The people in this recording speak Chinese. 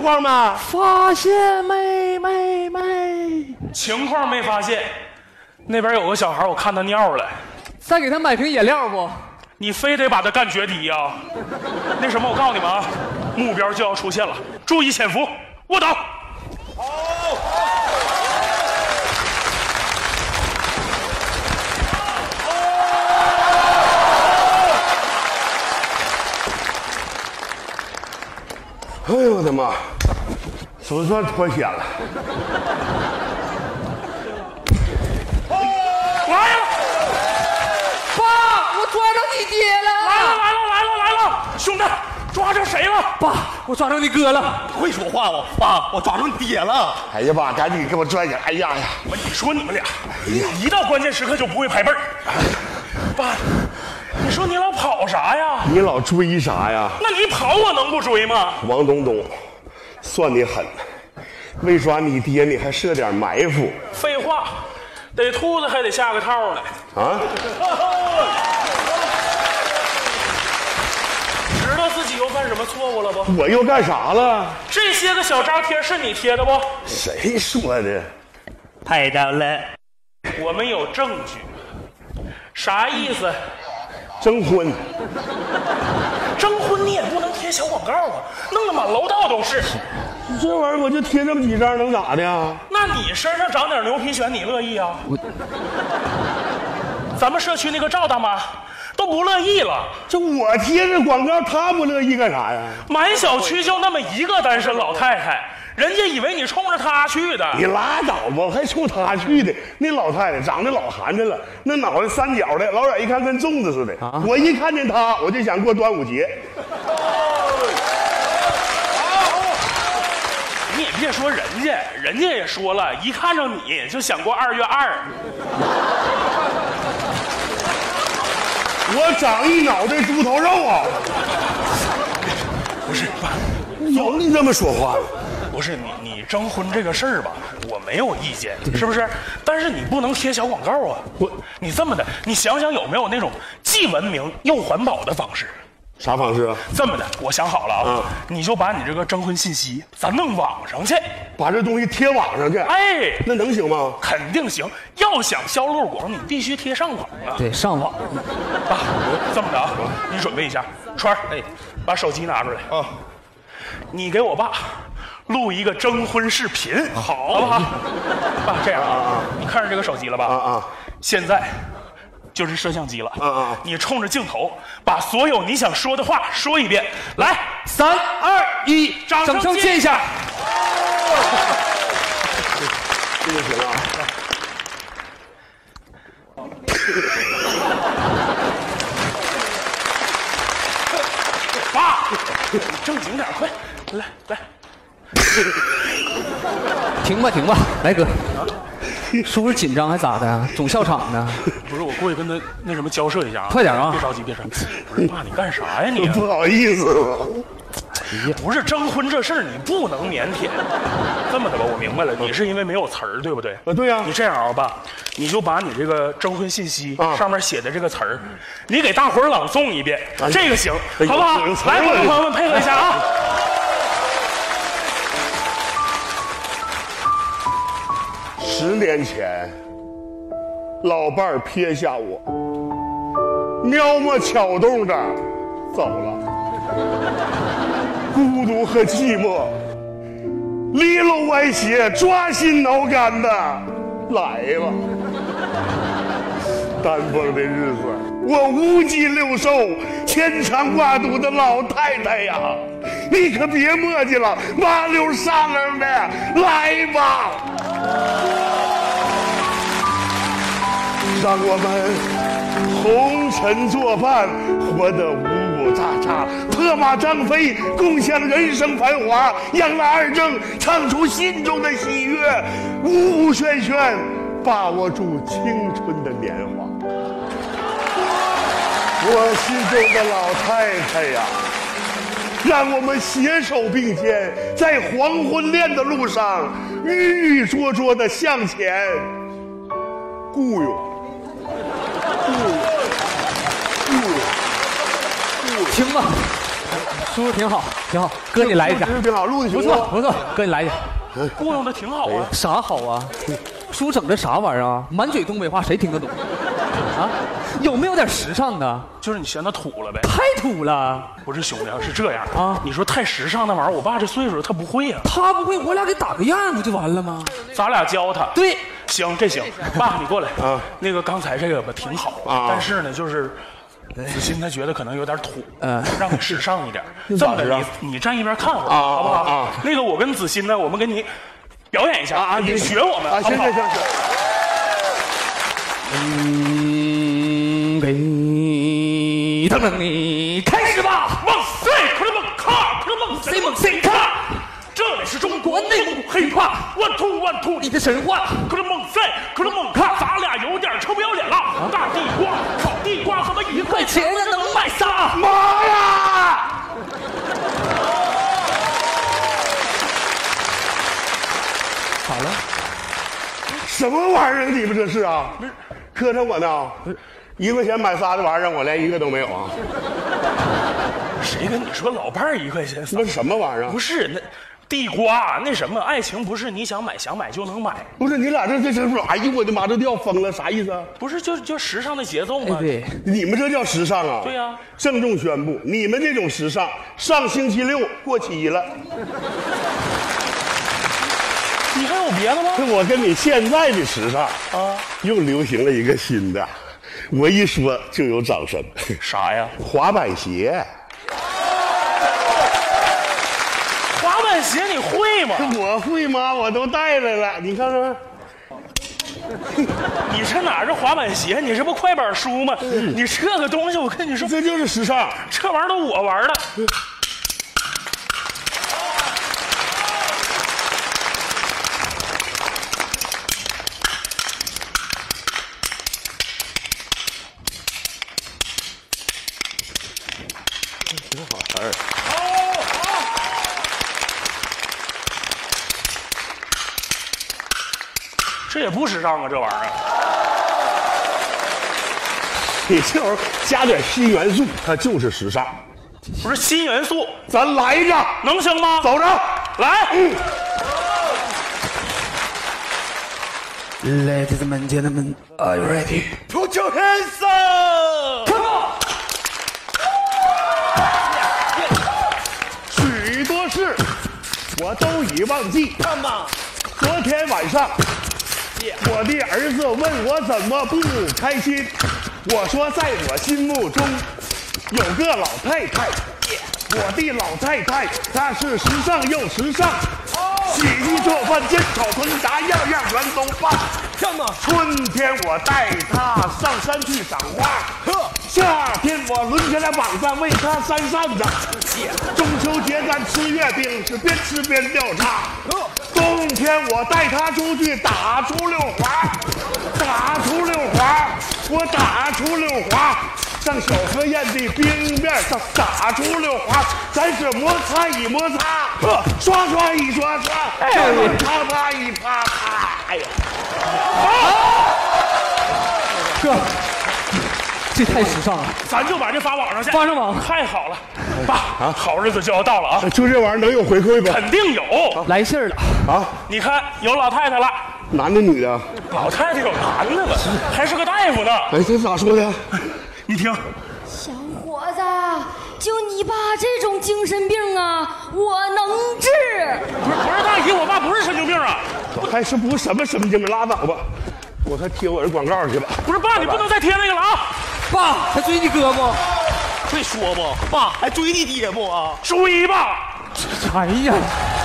况没？ 发现没？ 情况没发现。那边有个小孩，我看他尿了。 再给他买瓶饮料不？ 你非得把他干决堤呀？那什么，我告诉你们啊，目标就要出现了，注意潜伏，卧倒。 哎呦我的妈！总算脱险了。 来了！ 爸，我抓着你爹了！ 来了！兄弟，抓着谁了？ 爸，我抓着你哥了！ 会说话我爸，我抓着你爹了！ 哎呀妈，赶紧给我拽下！哎呀！ 你说你们俩，一到关键时刻就不会排辈儿。爸，你说你老跑啥呀？ 你老追啥呀？ 那你跑我能不追吗？ 王东东，算你狠，为抓你爹你还设点埋伏。 废话，逮兔子还得下个套呢。 啊？ 知道自己又犯什么错误了不？ 我又干啥了？ 这些个小扎贴是你贴的不？ 谁说的？ 拍到了。 我们有证据。啥意思？ 征婚。 征婚你也不能贴小广告啊，弄得满楼道都是。 这玩意儿我就贴这么几张，能咋的呀？ 那你身上长点牛皮癣，你乐意啊？咱们社区那个赵大妈都不乐意了。 这我贴这广告，她不乐意干啥呀？ 满小区就那么一个单身老太太，人家以为你冲着她去的。 你拉倒吧，还冲她去的？那老太太长得老寒碜了，那脑袋三角的，老远一看跟粽子似的。啊、我一看见她，我就想过端午节。 你也别说人家也说了，一看着你就想过2月2。 我长一脑袋猪头肉啊！ 不是爸， 有你这么说话吗？ 不是你征婚这个事儿吧，我没有意见，是不是？但是你不能贴小广告啊！你这么的，你想想有没有那种既文明又环保的方式？ 啥方式啊？ 这么的，我想好了啊，你就把你这个征婚信息咱弄网上去， 把这东西贴网上去。 哎， 那能行吗？ 肯定行。要想销路广，你必须贴上网啊。 对，上网。 爸，这么的啊，你准备一下，川儿，哎，把手机拿出来啊。你给我爸录一个征婚视频，好不好？爸，这样啊，你看着这个手机了吧？现在就是摄像机了。你冲着镜头把所有你想说的话说一遍。来，3、2、1，掌声见一下。 这就行了。 爸，正经点，快，来。 停吧，来哥，是不是紧张还咋的？总笑场呢？ 不是，我过去跟他那什么交涉一下啊。 快点啊！ 别着急。不是爸，你干啥呀你？ 不好意思了。 不是征婚这事儿，你不能腼腆。这么的吧，我明白了，你是因为没有词儿，对不对？ 对呀。 你这样啊，爸，你就把你这个征婚信息上面写的这个词儿，你给大伙儿朗诵一遍，这个行，好不好？来，观众朋友们配合一下啊 ！10年前，老伴儿撇下我，喵么巧动着走了。孤独和寂寞，里漏歪斜，抓心挠肝的来了。单风的日子，我无鸡六兽，牵肠挂肚的老太太呀，你可别磨叽了，麻溜沙楞的来吧。让我们红尘作伴，活得五五杂杂，策马张飞，共享人生繁华，养马二正，唱出心中的喜悦，呜呜喧喧，把握住青春的年华。我心中的老太太呀，让我们携手并肩，在黄昏恋的路上，郁郁灼灼的向前。雇佣。 停吧， 叔叔挺好，挺好。哥，你来一下， 挺好，录的不错不错。哥，你来一下。 雇佣的挺好啊。 啥好啊？叔整这啥玩意儿啊？满嘴东北话，谁听得懂？啊？有没有点时尚的？ 就是你嫌他土了呗。 太土了。 不是兄弟，是这样啊。 你说太时尚那玩意儿，我爸这岁数他不会啊。 他不会，我俩给打个样不就完了吗？ 咱俩教他。 对。 行，这行。爸，你过来啊。那个刚才这个吧挺好啊，但是呢，就是子欣他觉得可能有点土，让你时尚一点。这么的，你站一边看会儿，好不好？那个我跟子欣呢，我们给你表演一下啊，你学我们， 行行行。 等等你开始吧！ 猛塞，克勒猛卡，克勒猛塞猛塞卡。这里是中国内蒙古黑话，1 2 1 2， 你的神话。 克勒猛塞，克勒猛卡，咱俩有点臭不要脸了。大地瓜，烤地瓜，怎么1块钱能买仨？ 妈呀！ 咋了？ 什么玩意儿？你们这是啊？磕碜我呢？1块钱买仨的玩意儿，我连一个都没有啊！ 谁跟你说老伴儿1块钱？ 那是什么玩意儿？ 不是那地瓜，那什么爱情不是你想买就能买。 不是你俩这哎呦我的妈，这都要疯了，啥意思啊？ 不是就时尚的节奏吗？ 对， 你们这叫时尚啊？ 对呀。 郑重宣布，你们这种时尚上星期6过期了。 你还有别的吗？ 我跟你现在的时尚啊，又流行了一个新的，我一说就有掌声。 啥呀？ 滑板鞋。 滑板鞋你会吗？ 我会吗？我都带来了，你看看。 你这哪是滑板鞋？你这不快板书吗？你这个东西，我跟你说， 这就是时尚。 这玩意儿都我玩的。 挺好玩儿。 这也不时尚啊，这玩意儿。 你这玩意儿加点新元素，它就是时尚。 不是新元素， 咱来一个， 能行吗？ 走着， 来。 Ladies and gentlemen, are you ready? Put your hands up! Come on! 许多事我都已忘记。 Come on! 昨天晚上，我的儿子问我怎么不开心，我说在我心目中有个老太太，我的老太太她是时尚又时尚，洗衣做饭煎炒烹炸样样全都棒。春天我带她上山去赏花，夏天我抡起来膀子为她扇扇子，中秋节咱吃月饼是边吃边掉渣，冬天我带她出去打出溜滑，我打出溜滑，上小河沿的冰面上打出溜滑，咱是摩擦一摩擦，刷刷一刷刷，啪啪一啪啪，哎呀！ 哥，这太时尚了， 咱就把这发网上去， 发上网太好了。爸，好日子就要到了啊！ 就这玩意儿能有回馈不？ 肯定有， 来信儿了啊！ 你看有老太太了， 男的女的？ 老太太有男的了，还是个大夫呢。 哎，这咋说的？ 你听， 小伙子，就你爸这种精神病啊，我能治。 不是大姨，我爸不是神经病啊。 还是不什么神经病，拉倒吧。我还贴我这广告去吧。 不是爸，你不能再贴那个了啊！ 爸，还追你哥不？ 会说不？爸还追你爹不啊？ 追吧！ 哎呀！